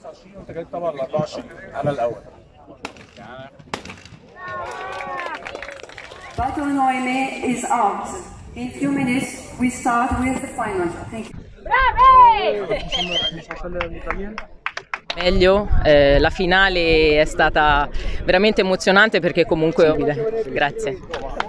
25 وانت جاي طبعا ال 24 انا الاول. Battle Noime is out. In few minutes we start with the final. Thank you. Meglio, la finale è stata veramente emozionante perché comunque... Grazie.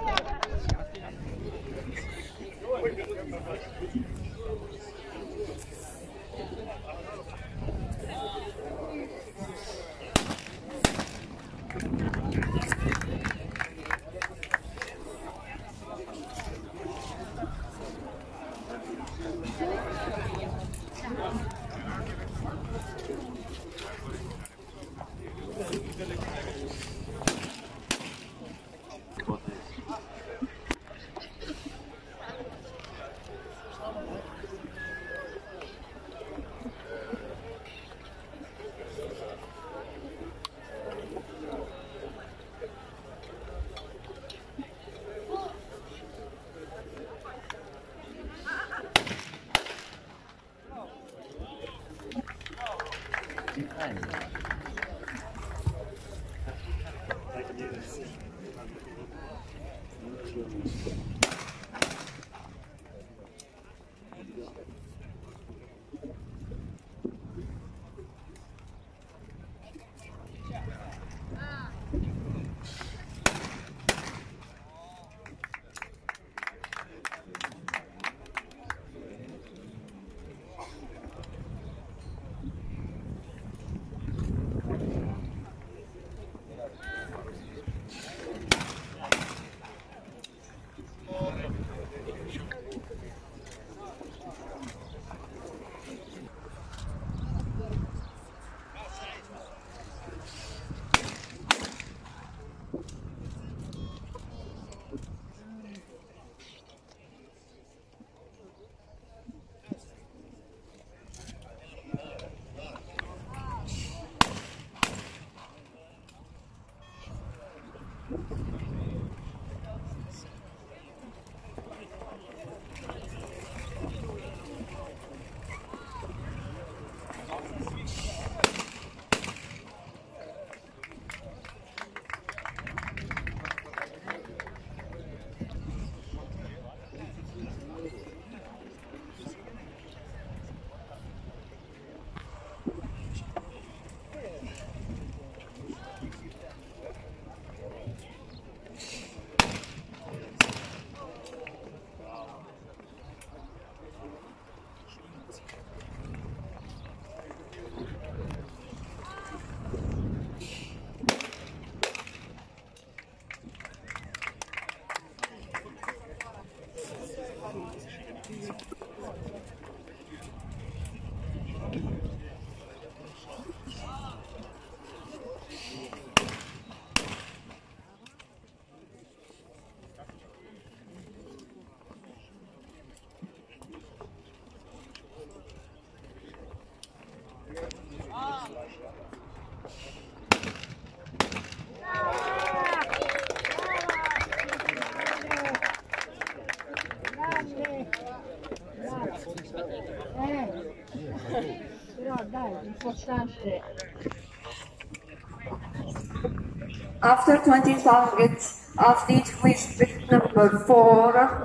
After 20 targets, athlete with pick number 4,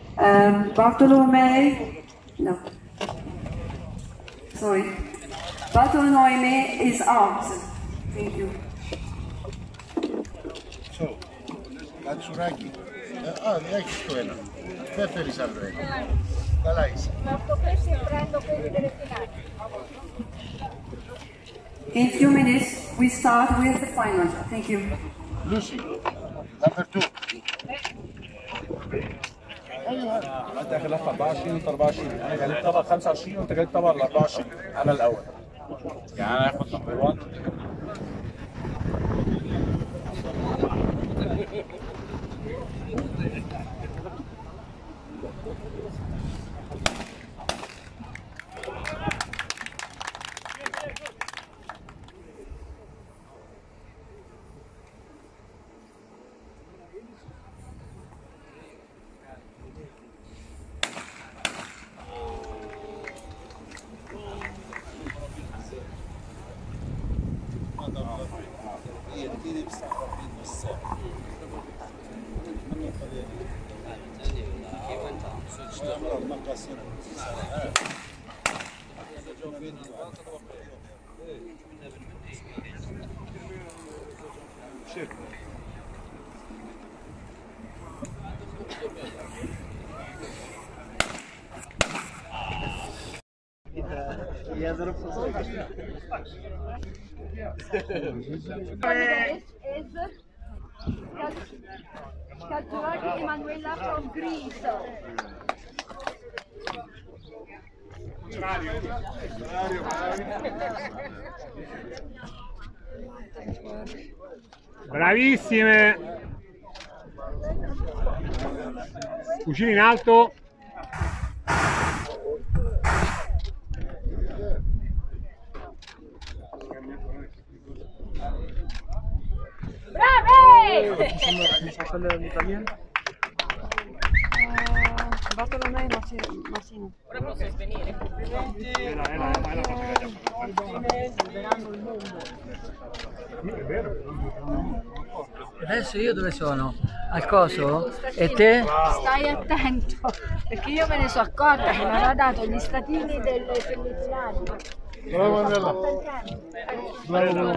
Bartolome. No. Sorry. Bartolome is out. Thank you. So, Matsuraki. Neanche quella. Peppe risalve. La Laisa. In few minutes, we start with the final. Thank you. Lucy, number 2. انت غلبت 24 وانت 24 انا غلبت طبعا 25 وانت جاي طبعا ال 24 انا الاول. يعني انا هاخد نمبر 1. Calciolati Emanuela from Greece. Bravissime! Cucina in alto. Bartolomeo Massino. Ora posso svenire. Adesso io dove sono? Al coso? E te? Stai attento, perché io me ne sono accorta che mi aveva dato gli statini delle semifinali. Bravo Andrea. Bravo.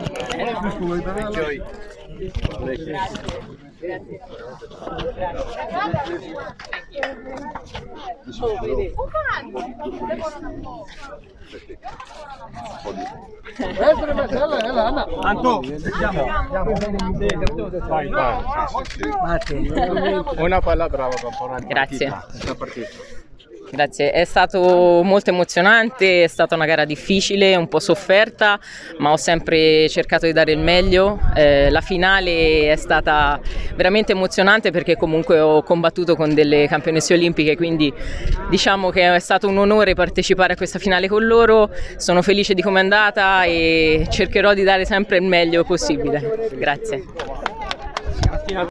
Una palla brava per Grazie. Grazie, è stato molto emozionante, è stata una gara difficile, un po' sofferta, ma ho sempre cercato di dare il meglio. La finale è stata veramente emozionante perché comunque ho combattuto con delle campionesse olimpiche, quindi diciamo che è stato un onore partecipare a questa finale con loro. Sono felice di come è andata e cercherò di dare sempre il meglio possibile. Grazie.